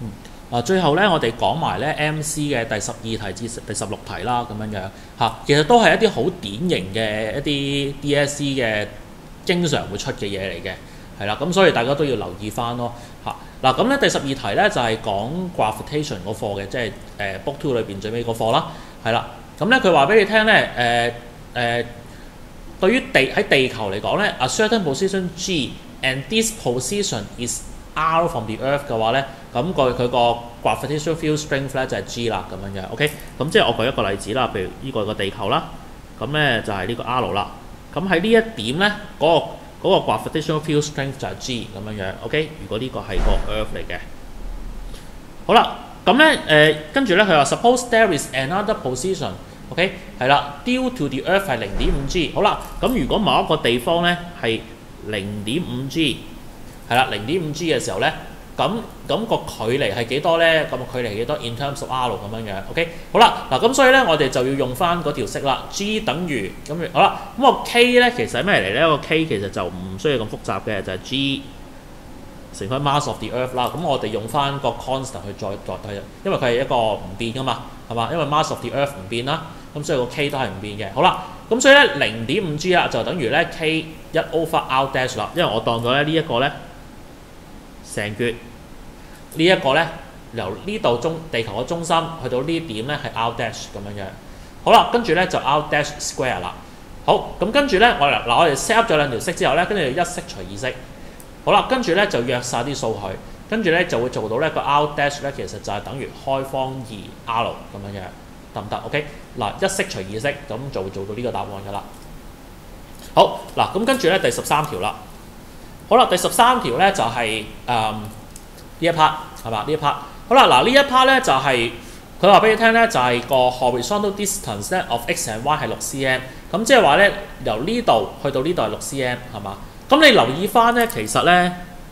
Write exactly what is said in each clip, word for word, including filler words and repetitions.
啊，最後咧，我哋講埋咧 M C 嘅第十二題至第十六題啦，咁樣樣嚇，其實都係一啲好典型嘅一啲 D S E 嘅經常會出嘅嘢嚟嘅，係啦，咁所以大家都要留意翻咯嚇。嗱，咁咧第十二題咧就係、是、講 gravitation 嗰課嘅，即係誒 book two 裏邊最尾嗰課啦，係啦。咁咧佢話俾你聽咧，誒、呃、誒、呃、對於地喺地球嚟講咧 ，a certain position G and this position is R from the Earth 嘅話咧，咁佢佢個 gravitational field strength 咧就係 G 啦，咁樣嘅 ，OK。咁即係我舉一個例子啦，譬如呢個個地球啦，咁咧就係呢個 R 啦。咁喺呢一點咧，嗰、那個嗰、那個 gravitational field strength 就係 G 咁樣樣 ，OK。如果呢個係個 Earth 嚟嘅，好啦，咁咧誒跟住咧佢話 suppose there is another position，OK，、okay? 係啦 ，due to the Earth 係零點五 G。好啦，咁如果某一個地方咧係零點五 G。係啦，零點五 G 嘅時候咧，咁咁個距離係幾多咧？咁個距離係幾多 in terms of R 咁樣樣 ，OK？ 好啦，嗱咁所以咧，我哋就要用翻嗰條式啦。G 等於咁好啦，咁個 K 咧其實係咩嚟咧？個 K 其實就唔需要咁複雜嘅，就係、是、G 乘翻 mass of the earth 啦。咁我哋用翻個 constant 去再代替，因為佢係一個唔變噶嘛，係嘛？因為 mass of the earth 唔變啦，咁所以個 K 都係唔變嘅。好啦，咁所以咧零點五 G 啦，就等於咧 K 一 over R dash 啦。因為我當咗咧呢一個咧。成橛呢一個咧，由呢度中地球嘅中心去到呢點咧係 R dash 咁樣樣。好啦，跟住咧就 R dash square 啦。好，咁跟住咧我哋嗱我哋 set up 咗兩條式之後咧，跟住一式除二式。好啦，跟住咧就約晒啲數據，跟住咧就會做到咧個 R dash 咧其實就係等於開方二 R 咁樣樣，得唔得 ？OK， 嗱一式除二式咁就會做到呢個答案㗎啦。好，嗱咁跟住咧第十三條啦。好啦，第十三條咧就係誒呢一 part 係嘛？呢一 part 好啦，嗱呢一 part 咧就係佢話俾你聽咧，就係、是、個 horizontal distance 咧 of x and y 係六 cm， 咁即係話咧由呢度去到呢度係六 cm 係嘛？咁你留意翻咧，其實咧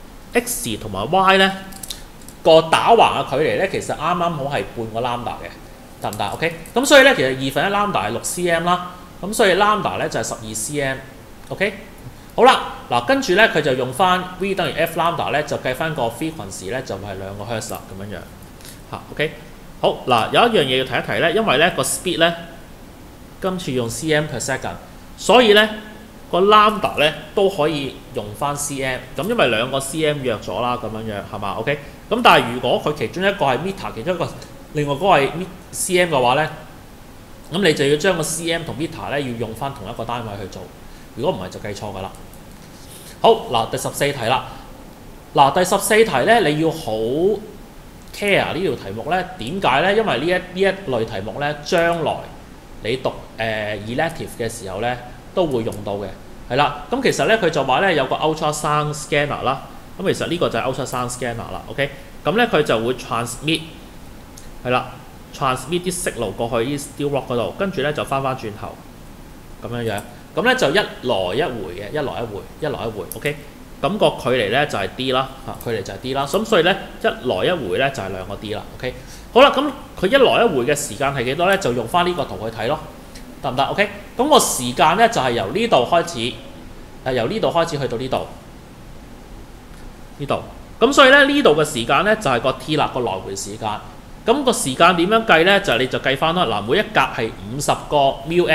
x 同埋 y 咧個打橫嘅距離咧，其實啱啱好係半個 lambda 嘅，得唔得 ？OK， 咁所以咧其實二分一 lambda 係六 cm 啦，咁所以 lambda 咧就係十二 cm，OK。好啦，嗱跟住咧佢就用翻 v 等於 f lambda 咧，就計翻個 frequency 咧就係兩個 hertz 咁樣樣嚇 ，OK。好嗱，有一樣嘢要提一提咧，因為咧個 speed 咧今次用 cm per second， 所以咧個 lambda 咧都可以用翻 cm， 咁因為兩個 cm 約咗啦，咁樣樣係嘛 ，OK。咁但係如果佢其中一個係 meter， 其中一個另外嗰個係 cm 嘅話咧，咁你就要將個 cm 同 meter 咧要用翻同一個單位去做。如果唔係就計錯㗎啦。好嗱，第十四題啦。嗱，第十四題咧，你要好 care 呢條題目咧。點解咧？因為呢一呢一類題目咧，將來你讀誒、呃、elective 嘅時候咧，都會用到嘅。係啦，咁其實咧佢就話咧有個 ultrasound scanner 啦。咁其實呢個就係 ultrasound scanner 啦。OK， 咁咧佢就會 transmit 係啦 ，transmit 啲 signal 過去啲 steel rock 嗰度，跟住咧就翻翻轉頭咁樣樣。咁咧就一來一回嘅，一來一回，一來一回 ，OK。咁個距離咧就係 d 啦，嚇距離就係 d 啦。咁所以咧一來一回咧就係兩個 d 啦 ，OK。好啦，咁佢一來一回嘅時間係幾多咧？就用翻呢個圖去睇咯，得唔得 ？OK。咁個時間咧就係由呢度開始，係由呢度開始去到呢度，呢度。咁所以咧呢度嘅時間咧就係個 t 啦，個來回時間。咁個時間點樣計咧？就係你就計翻啦。嗱，每一格係五十個 μ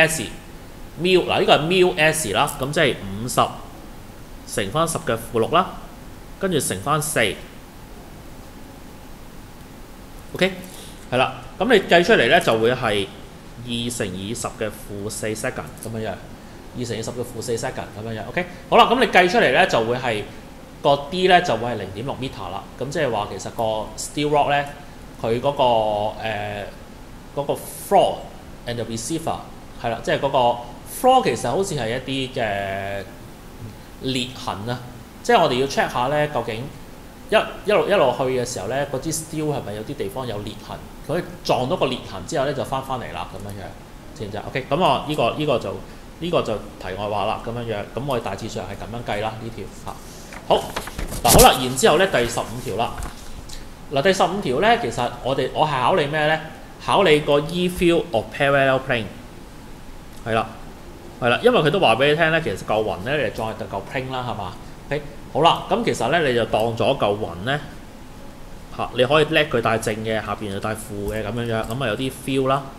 s。μ 嗱呢個係 μ s 啦，咁即係五十乘翻十嘅負六啦，跟住乘翻四 ，OK， 係啦，咁你計出嚟咧就會係二乘以十嘅負四 second 咁樣樣，二乘以十嘅負四 second 咁樣樣 ，OK， 好啦，咁你計出嚟咧就會係個 d 咧就會係零點六 meter 啦，咁即係話其實個 steel rock 咧佢嗰個誒嗰個 floor and the receiver 係啦，即係嗰個。floor 其實好似係一啲嘅裂痕啊，即係我哋要 check 下咧，究竟一一路一路去嘅時候咧，嗰支 steel 係咪有啲地方有裂痕？佢撞到個裂痕之後咧，就翻翻嚟啦，咁樣樣，知唔知 OK， 咁我呢個呢、呢個就呢、呢個就題外話啦，咁樣樣，咁我哋大致上係咁樣計啦，呢條嚇。好嗱，好啦，然之後咧第十五條啦。嗱，第十五條咧，其實我哋我係考你咩咧？考你個 E field of parallel plane 係啦。係啦，因為佢都話俾你聽咧，其實嚿雲咧，你就當係嚿 plane 啦，係嘛 ？OK， 好啦，咁其實咧你就當咗嚿雲咧嚇，你可以叻佢帶正嘅，下邊就帶負嘅咁樣樣，咁啊有啲 feel 啦，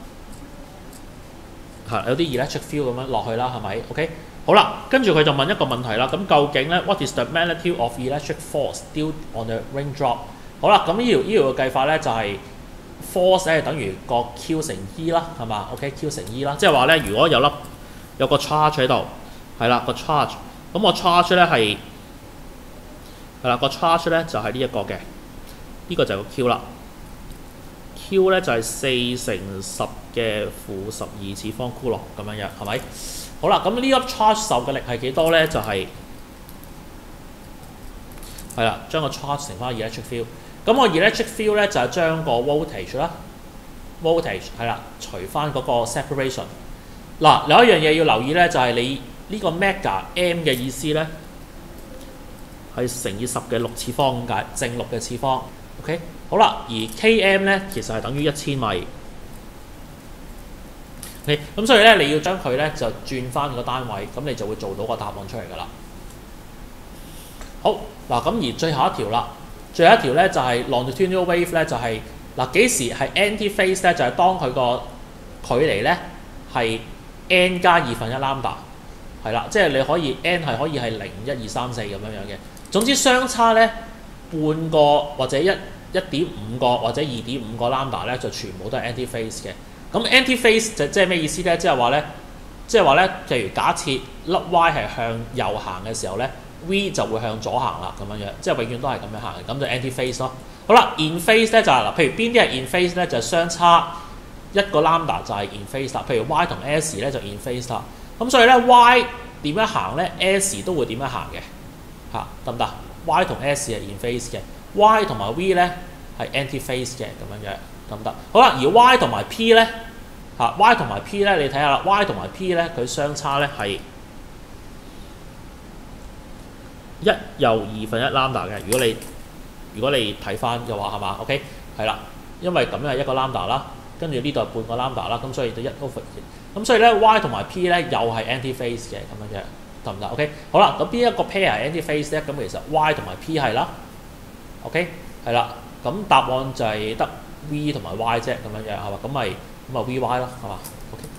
係有啲 electric feel 咁樣落去啦，係咪 ？OK， 好啦，跟住佢就問一個問題啦，咁究竟咧 what is the magnitude of electric force due on the raindrop？ 好啦，咁呢條呢條嘅計法咧就係、是、force 咧等於個 Q 乘 E 啦，係嘛 ？OK，Q 乘 E 啦，即係話咧，如果有粒有個 charge 喺度，係啦個 charge， 咁個 charge 咧係係啦個 charge 咧就係呢一個嘅，呢、這個就係個 Q 啦。Q 咧就係四乘十嘅負十二次方箍落咁樣樣，係咪？好啦，咁呢粒 charge 受嘅力係幾多咧？就係係啦，將個 charge 乘翻 electric field。咁個 electric field 咧就係將個 voltage 啦 ，voltage 係啦，除翻嗰個 separation。嗱，有一樣嘢要留意咧，就係、是、你呢個 mega m 嘅意思咧係乘以十嘅六次方咁解，正六嘅次方。OK， 好啦，而 km 咧其實係等於一千米。OK， 咁所以咧你要將佢咧就轉翻個單位，咁你就會做到個答案出嚟㗎啦。好，嗱咁而最後一條啦，最後一條咧就係、是、longitudinal wave 咧就係、是、嗱幾時係 anti-phase 咧就係、是、當佢個距離咧係 n 加二分一 lambda， 係啦，即係你可以 n 係可以係零、一、二、三、四咁樣樣嘅。總之相差咧半個或者一一點五個或者二點五個 lambda 咧就全部都係 anti-phase 嘅。咁 anti-phase 就即係咩意思咧？即係話咧，即係話咧，譬如假設粒 y 係向右行嘅時候咧 ，v 就會向左行啦，咁樣樣，即係永遠都係咁樣行嘅，咁就 anti-phase 咯。好啦 ，in phase 咧就係、是、嗱，譬如邊啲係 in phase 咧，就係、是、相差一個 lambda 就係 in phase 啦。譬如 y 同 s 咧就 in phase 啦。咁所以咧 y 點樣行咧 ，s 都會點樣行嘅，嚇得唔得 ？y 同 s 係 in phase 嘅 ，y 同埋 v 咧係 anti-phase 嘅咁樣樣。得唔得？好啦，而 y 同埋 p 咧嚇 ，y 同埋 p 咧，你睇下啦 ，y 同埋 p 咧，佢相差咧係一又二分一 lambda 嘅。如果你如果你睇翻嘅話係嘛 ？OK 係啦，因為咁樣係一個 lambda 啦，跟住呢度係半個 lambda 啦，咁所以就一 over 二。咁所以咧 y 同埋 p 咧又係 anti-phase 嘅咁樣樣，得唔得 ？OK 好啦，咁邊一個 pair 係 anti-phase 咧？咁其實 y 同埋 p 係啦 ，OK 係啦，咁答案就係得。V 同埋 Y 啫咁樣樣係嘛，咁咪咁咪 V Y 咯係嘛 ，OK。